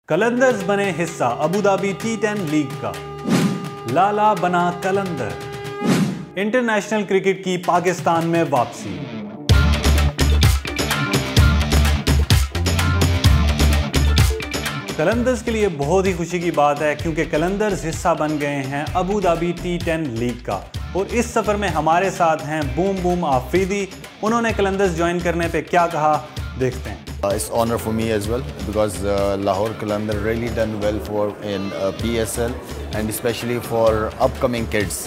कलंदर्स बने हिस्सा Abu Dhabi T10 league का। लाला बना कलंदर। इंटरनेशनल क्रिकेट की पाकिस्तान में वापसी। कलंदर्स के लिए बहुत ही खुशी की बात है क्योंकि कलंदर्स हिस्सा बन गए हैं अबू धाबी T10 लीग का। और इस सफ़र में हमारे साथ हैं बूम बूम आफरीदी। उन्होंने कलंदर्स ज्वाइन करने पे क्या कहा, देखते हैं। It's honor for me as well because Lahore Qalandar really done well for in PSL and especially for upcoming kids.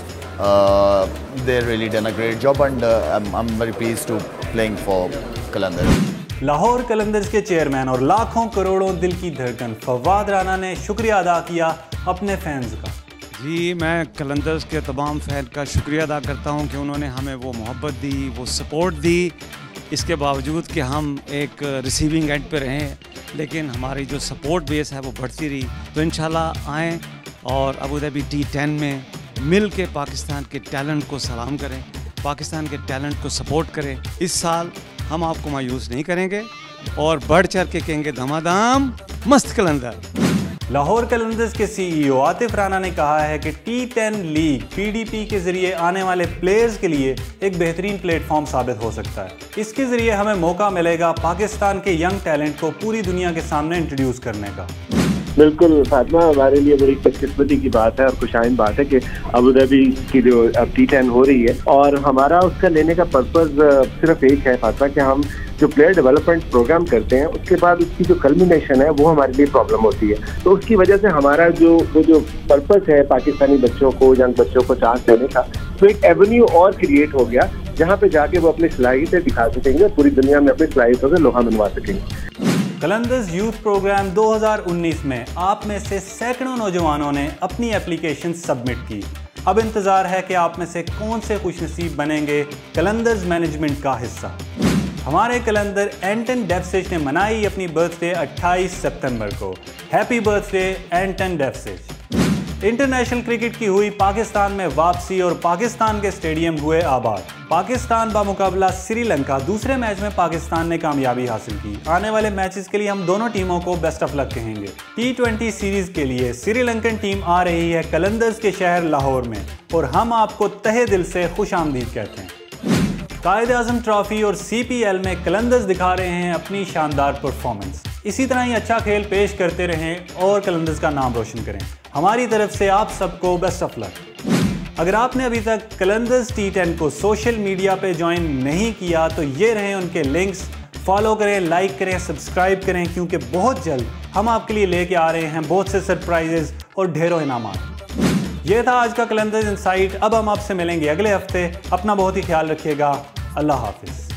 They really done a great job and I'm very pleased to playing for Qalandar. Lahore Qalandars के chairman और लाखों करोड़ों दिल की धड़कन फवाद राना ने शुक्रिया अदा किया अपने फैंस का। जी, मैं कलंदर्स के तमाम फ़ैन का शुक्रिया अदा करता हूं कि उन्होंने हमें वो मोहब्बत दी, वो सपोर्ट दी। इसके बावजूद कि हम एक रिसीविंग एंड पे रहें, लेकिन हमारी जो सपोर्ट बेस है वो बढ़ती रही। तो इंशाल्लाह आएँ और अबू धाबी T10 में मिल के पाकिस्तान के टैलेंट को सलाम करें, पाकिस्तान के टैलेंट को सपोर्ट करें। इस साल हम आपको मायूस नहीं करेंगे और बढ़ चढ़ के कहेंगे धमाधम मस्त कलंदर। लाहौर कलंदर्स के CEO आतिफ राना ने कहा है कि T10 लीग PDP के जरिए आने वाले प्लेयर्स के लिए एक बेहतरीन प्लेटफॉर्म साबित हो सकता है। इसके जरिए हमें मौका मिलेगा पाकिस्तान के यंग टैलेंट को पूरी दुनिया के सामने इंट्रोड्यूस करने का। बिल्कुल फातिमा, हमारे लिए बड़ी खुशकिस्मती की बात है और खुशाइन बात है कि अबू धाबी की जो अब T10 हो रही है और हमारा उसका लेने का पर्पज़ सिर्फ एक है फातिमा कि हम जो प्लेयर डेवलपमेंट प्रोग्राम करते हैं उसके बाद उसकी जो कल्मिनेशन है वो हमारे लिए प्रॉब्लम होती है। तो उसकी वजह से हमारा जो पर्पज़ है पाकिस्तानी बच्चों को, यंग बच्चों को चांस देने का, तो एक एवेन्यू और क्रिएट हो गया जहाँ पे जाके वो अपनी सलाहियतें दिखा सकेंगे, पूरी दुनिया में अपनी सलाहियतों से लोहा मनवा सकेंगे। कलंदर्स यूथ प्रोग्राम 2019 में आप में से सैकड़ों नौजवानों ने अपनी एप्लीकेशन सबमिट की। अब इंतज़ार है कि आप में से कौन से खुशनसीब बनेंगे कलंदर्स मैनेजमेंट का हिस्सा। हमारे कलंदर एंटन डेफसेज ने मनाई अपनी बर्थडे 28 सितंबर को। हैप्पी बर्थडे एंटन डेफसेज। इंटरनेशनल क्रिकेट की हुई पाकिस्तान में वापसी और पाकिस्तान के स्टेडियम हुए आबाद। पाकिस्तान बामुकाबला श्रीलंका दूसरे मैच में पाकिस्तान ने कामयाबी हासिल की। आने वाले मैचेस के लिए हम दोनों टीमों को बेस्ट ऑफ लक कहेंगे। T20 सीरीज के लिए श्रीलंकन टीम आ रही है कलंदर्स के शहर लाहौर में और हम आपको तहे दिल से खुश आमदीद कहते हैं। कायद-ए-आज़म ट्रॉफी और CPL में कलंदर्स दिखा रहे हैं अपनी शानदार परफॉर्मेंस। इसी तरह ही अच्छा खेल पेश करते रहें और कलंदर्स का नाम रोशन करें। हमारी तरफ से आप सबको बेस्ट ऑफ लक। अगर आपने अभी तक कलंदर्स T10 को सोशल मीडिया पे ज्वाइन नहीं किया तो ये रहे उनके लिंक्स। फॉलो करें, लाइक करें, सब्सक्राइब करें क्योंकि बहुत जल्द हम आपके लिए लेके आ रहे हैं बहुत से सरप्राइजेस और ढेरों इनामात। ये था आज का कलंदर्स इनसाइट। अब हम आपसे मिलेंगे अगले हफ्ते। अपना बहुत ही ख्याल रखिएगा। अल्लाह हाफिज़।